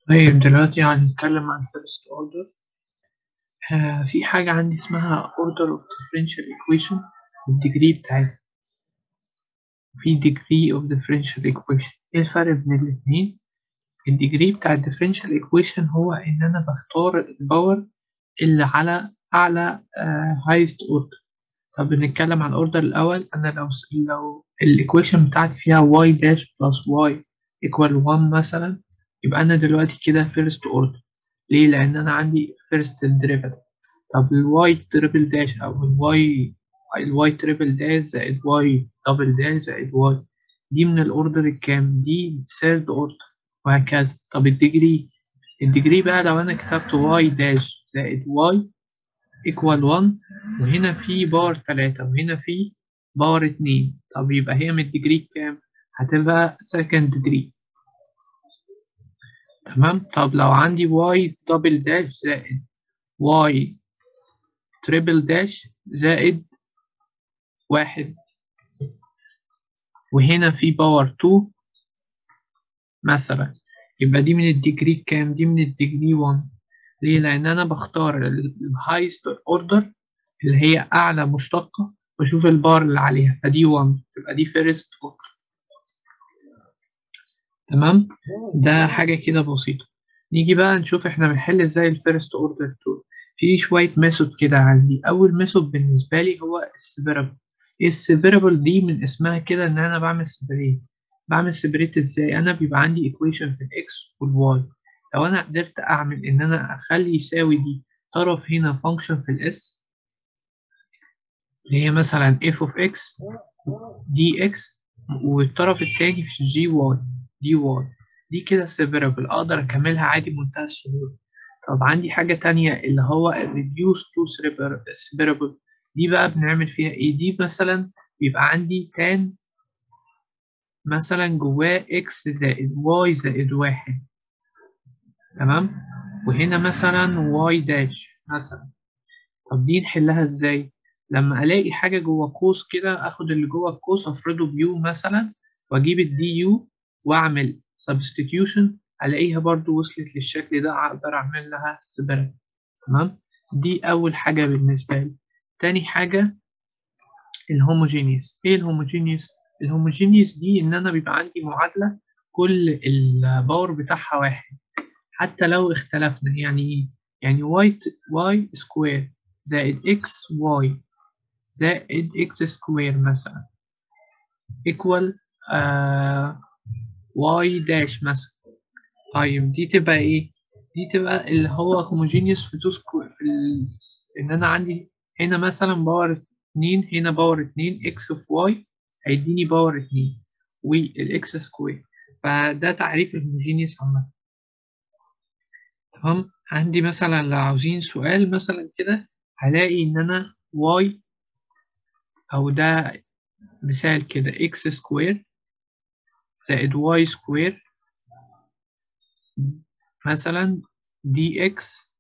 طيب دلوقتي هنتكلم عن first order. في حاجة عندي اسمها order of differential equation والديجري بتاعتها. في degree of differential equation. ايه الفرق بين الاتنين؟ الديجري بتاع ال differential equation هو إن أنا بختار الباور اللي على أعلى highest order. طب بنتكلم عن الأوردر الأول. أنا لو الإيكويشن بتاعتي فيها y dash plus y equal 1 مثلا، يبقى أنا دلوقتي كده first order. ليه؟ لأن أنا عندي first derivative. طب ال y triple dash أو ال y triple dash زائد y double dash زائد y دي من الأوردر الكام؟ دي third order وهكذا. طب الديجري بقى لو أنا كتبت y dash زائد y equal 1 وهنا في باور 3 وهنا في باور 2، طب يبقى هي من الديجري كام؟ هتبقى second degree. تمام. طب لو عندي y double dash زائد y triple dash زائد 1 وهنا في باور 2 مثلا، يبقى دي من الديجري كام؟ دي من الديجري 1. ليه؟ لأن أنا بختار الهايست اوردر اللي هي أعلى مشتقة وأشوف البار اللي عليها، فدي 1 تبقى دي فيرست اوردر. تمام. ده حاجة كده بسيطة. نيجي بقى نشوف احنا بنحل ازاي الفيرست اوردر دول. في شوية ميثود كده عندي. أول ميثود بالنسبة لي هو السيبرابل. السيبرابل دي من اسمها كده إن أنا بعمل سيبريت. بعمل سيبريت ازاي؟ أنا بيبقى عندي ايكويشن في الإكس والواي، لو أنا قدرت أعمل إن أنا أخلي يساوي دي طرف هنا فانكشن في الإس اللي هي مثلا f of x dx والطرف التاني في جي واي دي واي، دي كده سيبرابل أقدر أكملها عادي بمنتهى السهولة. طب عندي حاجة تانية اللي هو reduce to separable. دي بقى بنعمل فيها ايه؟ دي مثلا بيبقى عندي tan مثلا جواه x زائد y زائد 1. تمام. وهنا مثلا y داش مثلا. طب دي نحلها ازاي؟ لما الاقي حاجة جوه قوس كده اخد اللي جوه القوس افرضه بيو مثلا واجيب الدي يو واعمل substitution الاقيها برضو وصلت للشكل ده، اقدر اعمل لها سيبرابل. تمام. دي أول حاجة بالنسبة لي. تاني حاجة الهوموجينيوس. إيه الهوموجينيوس؟ الهوموجينيوس دي إن أنا بيبقى عندي معادلة كل الباور بتاعها واحد حتى لو اختلفنا. يعني إيه؟ يعني y سكوير زائد xy زائد x سكوير مثلا equal y داش مثلا. طيب دي تبقى إيه؟ دي تبقى اللي هو هوموجينيوس في تو سكوير إن أنا عندي هنا مثلا باور 2 هنا باور 2 اكس في واي هيديني باور 2 والاكس سكوير. فده تعريف الهوموجينيوس عامة. تمام. عندي مثلا لو عاوزين سؤال مثلا كده هلاقي إن أنا واي أو ده مثال كده اكس سكوير زائد واي سكوير مثلا دي اكس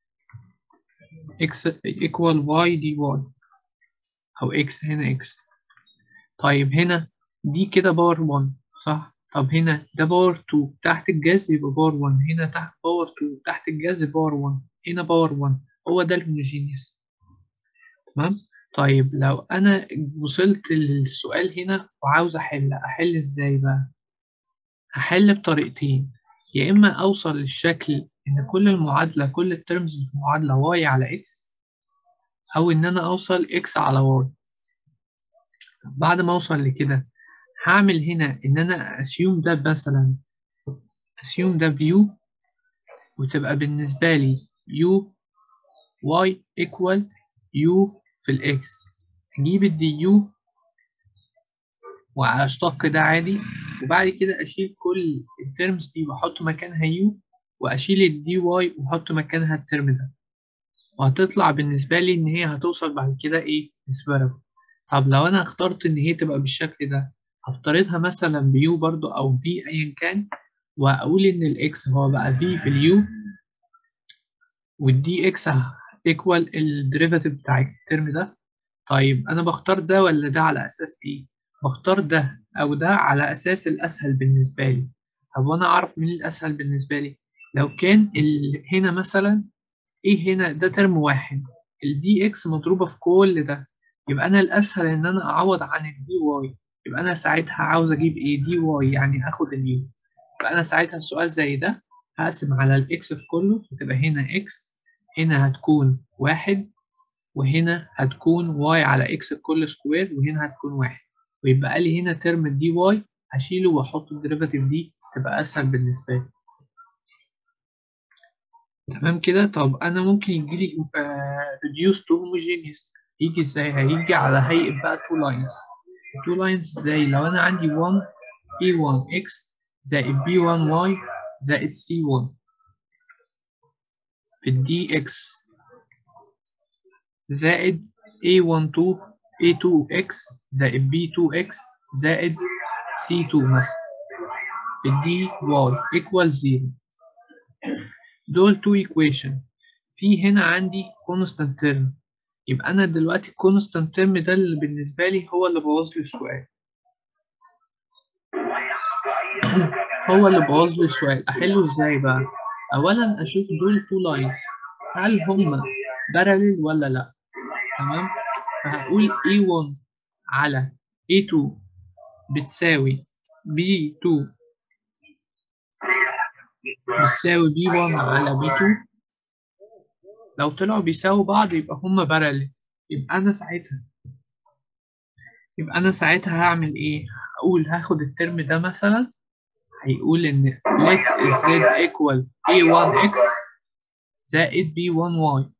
ايكوال واي دي واي أو اكس هنا اكس. طيب هنا دي كده باور 1 صح؟ طب هنا ده باور 2 تحت الجذر يبقى باور 1، هنا تحت باور 2 تحت الجذر باور 1، هنا باور 1. هو ده الهوموجينيوس. تمام؟ طيب لو أنا وصلت للسؤال هنا وعاوز أحل إزاي بقى؟ هحل بطريقتين. يا إما أوصل للشكل إن كل المعادلة كل الترمز في المعادلة واي على إكس، أو إن أنا أوصل إكس على واي. بعد ما أوصل لكده هعمل هنا إن أنا أسيوم ده مثلا أسيوم ده بيو وتبقى بالنسبة لي يو واي إيكوال يو في الإكس. أجيب الدي يو وأشتق ده عادي، وبعد كده أشيل كل الترمز دي وأحط مكانها يو وأشيل الدي واي وأحط مكانها الترم ده، وهتطلع بالنسبة لي إن هي هتوصل بعد كده إيه؟ اسبرابل. طب لو أنا اخترت إن هي تبقى بالشكل ده هفترضها مثلا بيو برضو أو في أيا كان، وأقول إن الإكس هو بقى في اليو والدي إكس ايكوال الديريفاتيف بتاع الترم ده. طيب أنا بختار ده ولا ده على أساس إيه؟ بختار ده أو ده على أساس الأسهل بالنسبة لي. طب وأنا أعرف مين الأسهل بالنسبة لي؟ لو كان هنا مثلا ايه، هنا ده ترم واحد، الدي اكس مضروبة في كل ده، يبقى انا الاسهل ان انا اعوض عن الدي واي. يبقى انا ساعتها عاوز اجيب ايه؟ دي واي، يعني هاخد اليو. يبقى انا ساعتها سؤال زي ده هقسم على الاكس في كله، فتبقى هنا اكس، هنا هتكون واحد، وهنا هتكون واي على اكس بكل سكوير، وهنا هتكون واحد، ويبقى لي هنا ترم الدي واي هشيله واحط الديريفاتيف دي، تبقى اسهل بالنسبة لي. تمام كده. طب انا ممكن يجيلي reduce to homogeneous، يجي ازاي؟ هيجي على هيئة بقى two lines. two lines ازاي؟ لو انا عندي 1 a1x زائد b1y زائد c1 في الدي اكس، زائد a12 a2x زائد b2x زائد c2 مثلا في الدي واي equal 0. دول two equation. في هنا عندي constant term، يبقى أنا دلوقتي الكونستانت تيرم ده اللي بالنسبة لي هو اللي بوظ لي السؤال. هو اللي بوظ لي السؤال. أحله إزاي بقى؟ أولا أشوف دول تو لاينز هل هما باراليل ولا لأ. تمام. فهقول A1 على A2 بتساوي B2 بتساوي B1 على B2. لو طلعوا بيساووا بعض يبقى هما باراليل. يبقى أنا ساعتها هعمل إيه؟ أقول هاخد الترم ده مثلا، هيقول إن let z equal a1x زائد b1y.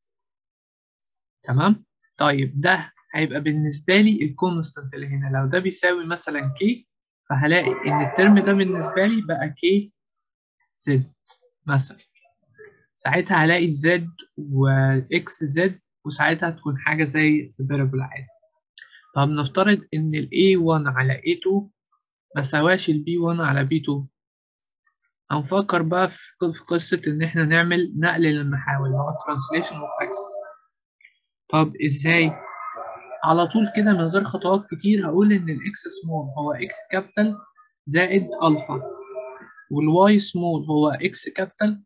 تمام؟ طيب ده هيبقى بالنسبة لي الكونستنت اللي هنا، لو ده بيساوي مثلا k، فهلاقي إن الترم ده بالنسبة لي بقى k z مثلا. ساعتها هلاقي z و x z، وساعتها تكون حاجة زي separable عادي. طب نفترض إن ال a1 على a2 مساواش ال b1 على b2. هنفكر بقى في قصة إن إحنا نعمل نقل للمحاور اللي هو translation of axis. طب إزاي؟ على طول كده من غير خطوات كتير هقول إن الإكس سمول هو إكس كابيتال زائد ألفا، والواي سمول هو إكس كابيتال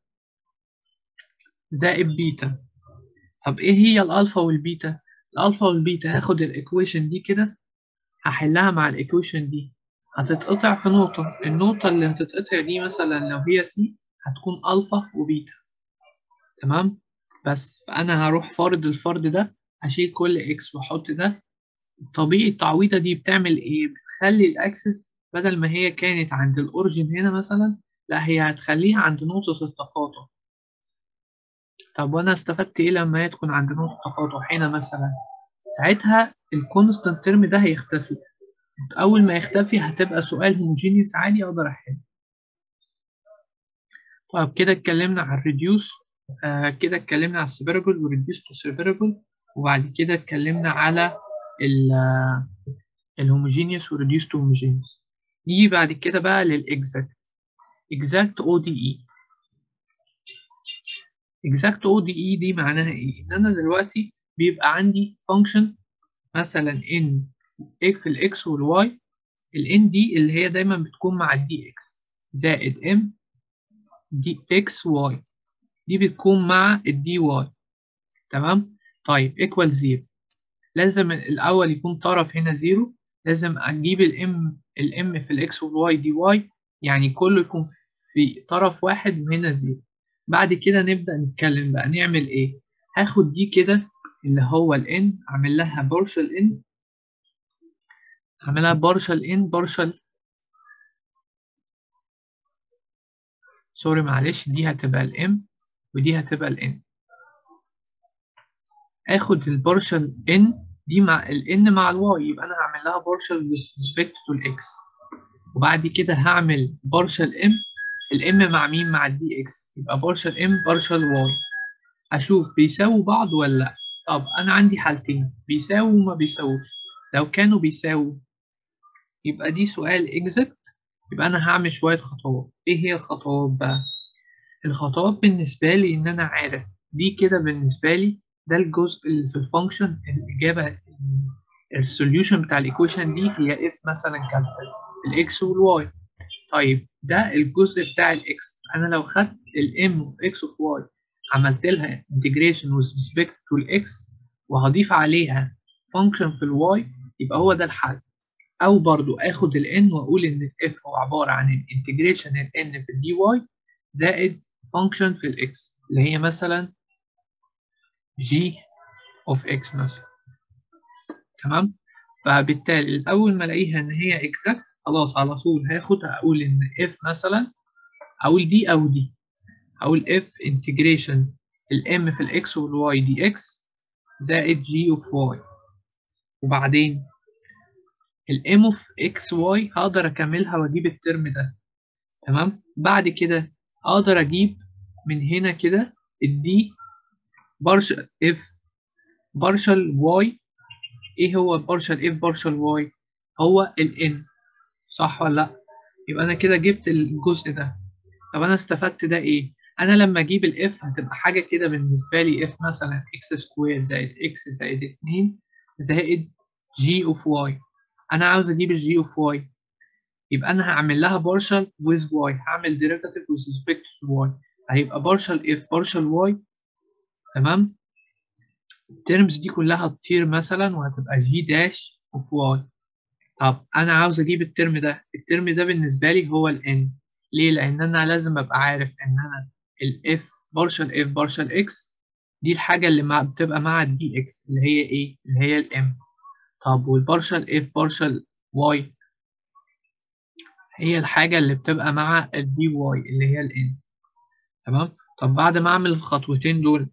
زائد بيتا. طب إيه هي الألفا والبيتا؟ الألفا والبيتا هاخد الإيكويشن دي كده، هحلها مع الإيكويشن دي، هتتقطع في نقطة، النقطة اللي هتتقطع دي مثلا لو هي سي هتكون ألفا وبيتا. تمام. بس فأنا هروح فارض الفرض ده، هشيل كل إكس وأحط ده. طبيعي التعويضة دي بتعمل إيه؟ بتخلي الأكسس بدل ما هي كانت عند الأوريجين هنا مثلا، لا هي هتخليها عند نقطة التقاطع. طب وأنا استفدت إيه لما هي تكون عند نقطة التقاطع هنا مثلا؟ ساعتها الكونستانت ترم ده هيختفي. أول ما يختفي هتبقى سؤال هوموجينيوس عادي أقدر أحله. طب كده اتكلمنا عن الريديوس، كده اتكلمنا على السيبرابل والريديوس تو سيبرابل، وبعد كده اتكلمنا على الهوموجينيوس والريديوس تو هوموجينيوس. نيجي بعد كده بقى للإكزاكت. exact ODE. exact ODE دي معناها إيه؟ إن أنا دلوقتي بيبقى عندي function مثلا n في الإكس والواي، ال n دي اللي هي دايما بتكون مع الدي إكس زائد m دي إكس واي، دي بتكون مع الدي واي. تمام؟ طيب equal 0. لازم الأول يكون طرف هنا 0، لازم أجيب الام في الإكس والواي دي واي، يعني كله يكون في طرف واحد وهنا 0. بعد كده نبدأ نتكلم بقى نعمل إيه. هاخد دي كده اللي هو ال n، أعمل لها بارشل n، أعملها بارشل n بارشل، سوري معلش، دي هتبقى ال m ودي هتبقى ال n. آخد البارشل n دي مع ال n مع الواي، يبقى أنا هعمل لها بارشل with respect to الإكس. وبعد كده هعمل بارشل m، الام مع مين؟ مع الدي اكس، يبقى بارشل ام بارشل واي. اشوف بيساووا بعض ولا لا. طب انا عندي حالتين، بيساووا وما بيساووش. لو كانوا بيساووا يبقى دي سؤال اكزاكت، يبقى انا هعمل شويه خطوات. ايه هي الخطوات بقى؟ الخطوات بالنسبه لي ان انا عارف دي كده بالنسبه لي ده الجزء اللي في الفانكشن الاجابه، السوليوشن بتاع الايكويشن دي هي اف مثلا كابيتال الاكس والواي. طيب ده الجزء بتاع الاكس، انا لو خدت الام اوف اكس اوف واي عملت لها انتجريشن with respect to الاكس وهضيف عليها فانكشن في الواي يبقى هو ده الحل. او برضو اخد الان واقول ان الاف هو عباره عن الانتجريشن الان في الدي واي زائد فانكشن في الاكس اللي هي مثلا جي اوف اكس مثلا. تمام. فبالتالي اول ما الاقيها ان هي اكزاكت خلاص على طول هاخدها اقول ان اف مثلا اقول دي او دي، اقول اف انتجريشن الام في الاكس والواي دي اكس زائد جي اوف واي. وبعدين الام اوف اكس واي هقدر اكملها واجيب الترم ده. تمام. بعد كده اقدر اجيب من هنا كده الدي بارشل اف بارشل واي. ايه هو بارشل اف بارشل واي؟ هو الان، صح ولا لا؟ يبقى انا كده جبت الجزء ده. طب انا استفدت ده ايه؟ انا لما اجيب الاف هتبقى حاجه كده بالنسبه لي اف مثلا اكس سكوير زائد اكس زائد 2 زائد جي اوف واي. انا عاوز اجيب الجي اوف واي يبقى انا هعمل لها partial with y، هعمل derivative with respect to y، هيبقى partial if partial y. تمام. الترمز دي كلها هتطير مثلا وهتبقى g dash of y. طب انا عاوز اجيب الترم ده، الترم ده بالنسبه لي هو ال n. ليه؟ لان انا لازم ابقى عارف ان انا ال f partial f partial x دي الحاجه اللي بتبقى مع ال dx اللي هي ايه؟ اللي هي ال m. طب والبارشال f partial y هي الحاجة اللي بتبقى مع الدي واي اللي هي الان. تمام. طب بعد ما اعمل الخطوتين دول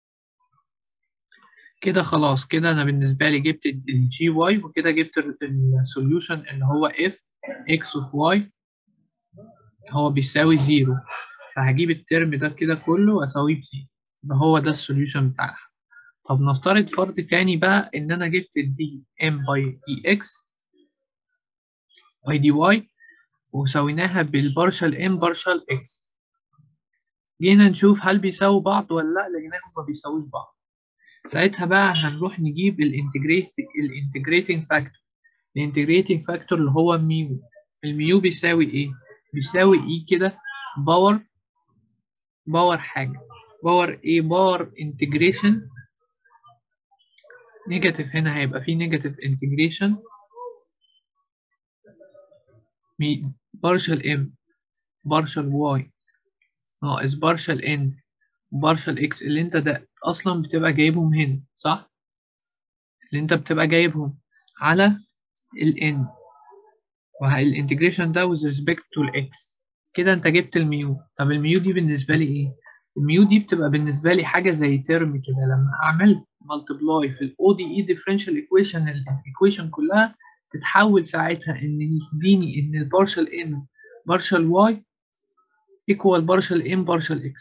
كده خلاص، كده انا بالنسبة لي جبت الجي واي وكده جبت السوليوشن اللي هو اف اكس اوف واي هو بيساوي زيرو. فهجيب الترم ده كده كله واساويه بزيرو، يبقى هو ده السوليوشن بتاعها. طب نفترض فرض تاني بقى ان انا جبت الدي ام باي دي اكس باي دي واي وسويناها بالبارشال ام بارشال اكس. جينا نشوف هل بيساووا بعض ولا لا، لقيناهم ما بيساووش بعض. ساعتها بقى هنروح نجيب الانتجريتنج فاكتور. الانتجريتنج فاكتور اللي هو ميو. الميو بيساوي ايه؟ بيساوي ايه كده باور حاجه، باور ايه؟ باور انتجريشن نيجاتيف. هنا هيبقى فيه نيجاتيف انتجريشن بارشال ام بارشال واي ناقص بارشال ان بارشال اكس اللي انت ده اصلا بتبقى جايبهم هنا، صح؟ اللي انت بتبقى جايبهم على ال n والانتجريشن ده with respect to x. كده انت جبت الميو. طب الميو دي بالنسبه لي ايه؟ الميو دي بتبقى بالنسبه لي حاجه زي ترم كده لما اعمل ملتبلاي في الاو دي اي ديفرنشال ايكويشن الايكويشن كلها تتحول ساعتها ان يديني ان البارشال ان بارشال واي ايكوال بارشال ان بارشال اكس.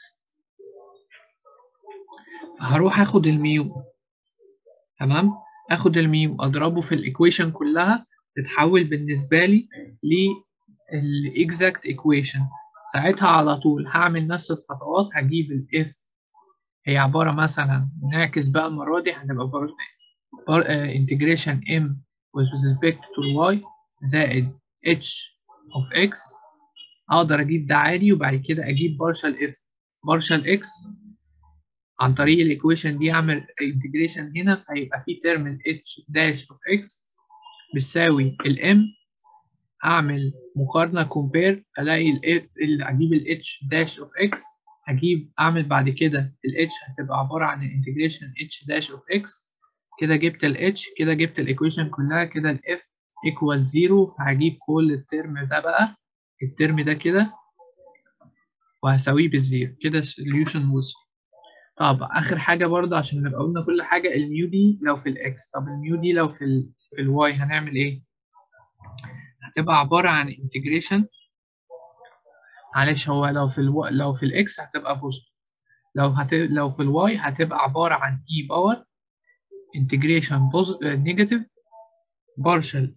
فهروح اخد الميو. تمام. اخد الميو اضربه في الايكويشن كلها تتحول بالنسبه لي للاكزاكت ايكويشن. ساعتها على طول هعمل نفس الخطوات، هجيب الاف هي عباره مثلا نعكس بقى المره دي هتبقى انتجريشن ام with respect to y زائد h of x. اقدر اجيب ده عادي وبعد كده اجيب بارشال اف بارشال x عن طريق الايكويشن دي اعمل انتجريشن هنا فهيبقى في ترم ال h dash of x بتساوي ال m. اعمل مقارنه كومبير الاقي ال f اللي اجيب ال h dash of x هجيب اعمل بعد كده ال h هتبقى عباره عن الانتجريشن h dash of x. كده جبت ال h كده جبت الايكويشن كلها كده ال f equal 0. فهجيب كل الترم ده بقى الترم ده كده وهساويه بالزيرو كده solution وصل. طب اخر حاجه برضه عشان نبقى قلنا كل حاجه، الميو دي لو في الاكس، طب الميو دي لو في الواي هنعمل ايه؟ هتبقى عباره عن انتجريشن. معلش هو لو في الاكس هتبقى بوزيتيف، لو في الواي هتبقى عباره عن اي باور انتجريشن نيجاتيف بارشل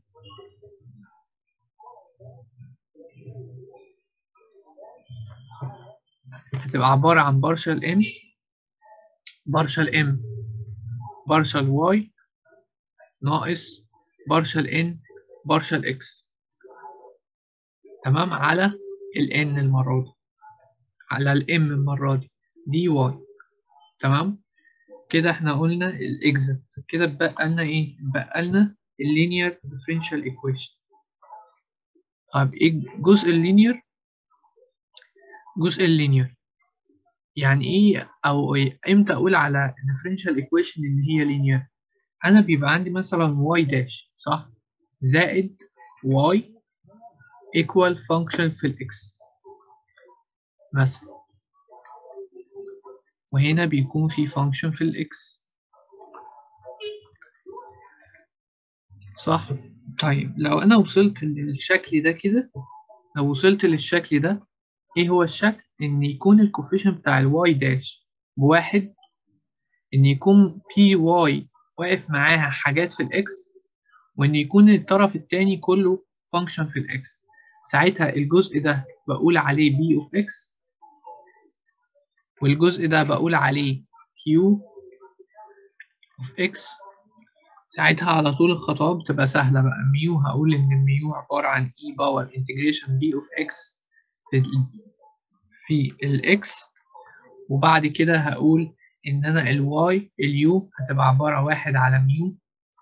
هتبقى عباره عن بارشل ام بارشل واي ناقص بارشل ان بارشل اكس. تمام. على ال n المره دي. على الام المرة دي واي. تمام كده احنا قلنا الاكزت. كده بقى لنا ايه؟ بقى لنا اللينير ديفرنشال ايكويشن. طب ايه جزء اللينير؟ جزء اللينير يعني ايه او إيه؟ امتى اقول على differential equation ان هي linear؟ انا بيبقى عندي مثلا y داش صح زائد y equal function في الاكس مثلا، وهنا بيكون في function في الاكس صح. طيب لو انا وصلت للشكل ده كده، لو وصلت للشكل ده، ايه هو الشكل؟ ان يكون الكوفيشن بتاع الواي داش بواحد، ان يكون في واي واقف معاها حاجات في الاكس، وان يكون الطرف التاني كله فانكشن في الاكس. ساعتها الجزء ده بقول عليه بي اوف اكس، والجزء ده بقول عليه كيو اوف اكس. ساعتها على طول الخطوات بتبقى سهلة بقى. ميو هقول ان الميو عبارة عن اي باور انتجريشن بي اوف اكس في الاكس، وبعد كده هقول ان انا الواي اليو هتبقى عبارة واحد على ميو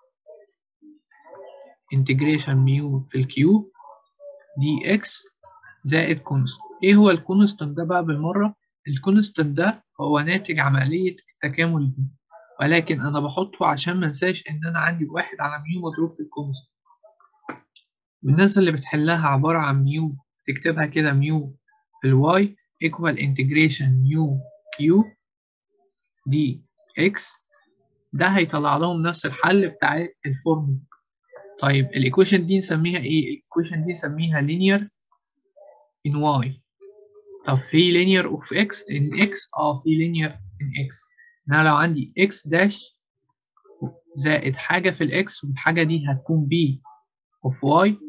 انتجريشن ميو في الكيو دي اكس زائد كونست. ايه هو الكونستنت ده بقى بالمرة؟ الكونستنت ده هو ناتج عملية التكامل دي، ولكن انا بحطه عشان ما انساش ان انا عندي واحد على ميو مضروب في الكونستنت. والناس اللي بتحلها عبارة عن ميو تكتبها كده ميو في الواي equal integration ميو كيو دي اكس. ده هيطلع لهم نفس الحل بتاع الفورمولا. طيب الايكويشن دي نسميها ايه؟ الايكويشن دي نسميها linear in y. طب في linear of x in x؟ في linear in x. انا لو عندي x داش زائد حاجة في الاكس، والحاجة دي هتكون b of y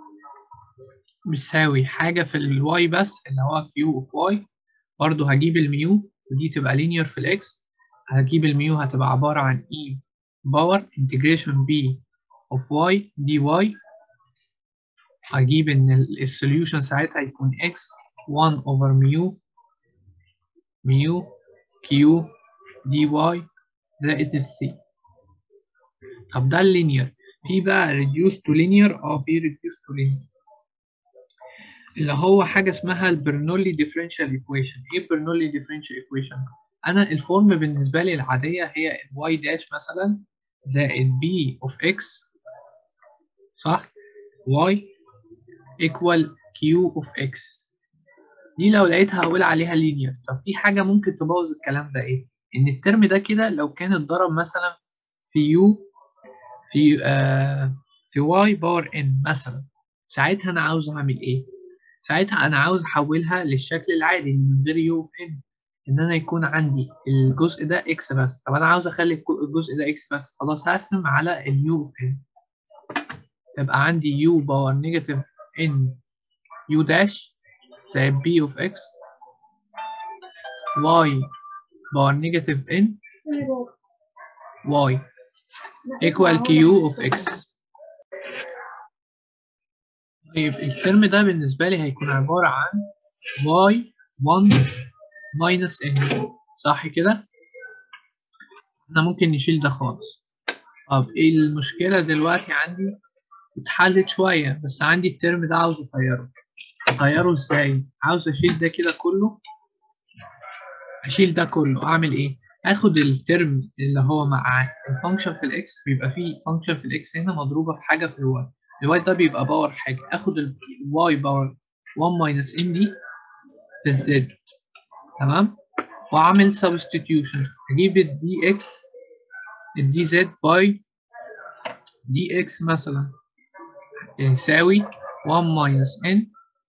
بتساوي حاجة في الواي بس اللي هو q of y. برضه هجيب الميو ودي تبقى linear في الاكس، هجيب الميو هتبقى عبارة عن e باور integration b of y dy. هجيب ان السوليوشن ساعتها هيكون x 1 over ميو كيو دي واي زائد السي. طب ده اللينير. في بقى reduced to linear، في reduced to linear اللي هو حاجة اسمها البرنولي differential equation. ايه برنولي differential equation؟ انا الفورم بالنسبة لي العادية هي y داش مثلا زائد b of x صح y equal q of x. دي لو لقيتها هقول عليها linear. طب في حاجة ممكن تبوظ الكلام ده، ايه؟ ان الترم ده كده لو كان اتضرب مثلا في u في y باور n مثلا، ساعتها انا عاوز اعمل ايه؟ ساعتها انا عاوز احولها للشكل العادي من غير u of n، ان انا يكون عندي الجزء ده x بس. طب انا عاوز اخلي الجزء ده x بس، خلاص هقسم على ال u of n، يبقى عندي u باور نيجاتيف n u داش زائد b of x y باور نيجاتيف n y equal q of x. طيب الترم ده بالنسبة لي هيكون عبارة عن y1 minus n صح كده؟ احنا ممكن نشيل ده خالص. طب ايه المشكلة دلوقتي عندي؟ اتحلت شوية، بس عندي الترم ده عاوز اطيره. اطيره ازاي؟ عاوز اشيل ده كده كله، اشيل ده كله. اعمل ايه؟ اخد الترم اللي هو مع الفانكشن في الاكس، بيبقى فيه فانكشن في الاكس هنا مضروبة في حاجة في الواي. الواي ده بيبقى باور حاجة، اخد الواي باور 1 minus n دي في الزد. تمام؟ واعمل substitution، اجيب الدي اكس الدي زد باي دي اكس مثلا يساوي 1 minus n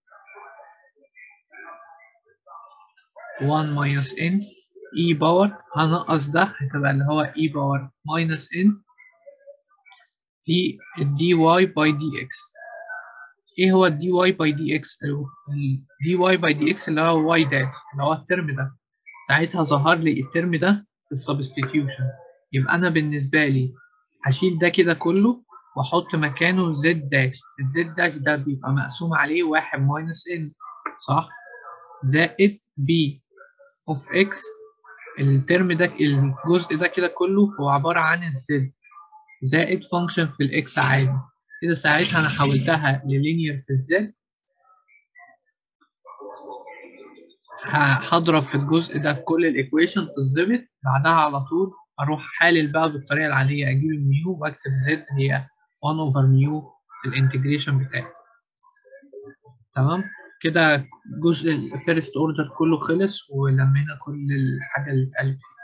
1 minus n e باور، هنقص ده هتبقى اللي هو e باور minus n في الدي واي باي دي اكس. ايه هو الدي واي باي دي اكس؟ الدي واي باي دي اكس اللي هو واي داش اللي هو الترم ده. ساعتها ظهر لي الترم ده في السبستيتيوشن. يبقى انا بالنسبه لي هشيل ده كده كله واحط مكانه زد داش. الزد داش ده بيبقى مقسوم عليه 1 ماينس ان صح، زائد بي اوف اكس، الترم ده الجزء ده كده كله هو عبارة عن الزد زائد فانكشن في الاكس عادي. كده ساعتها انا حولتها للينير في الزد، هضرب في الجزء ده في كل الايكويشن تتظبط، بعدها على طول اروح حالل بقى بالطريقه العاديه، اجيب الميو واكتب زد هي 1 اوفر ميو في الانتجريشن بتاعي. تمام كده جزء الفيرست اوردر كله خلص ولمينا كل الحاجه اللي اتقالت فيه.